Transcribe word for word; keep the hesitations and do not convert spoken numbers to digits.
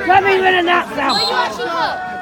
Let me win a nut now. What are you watching for?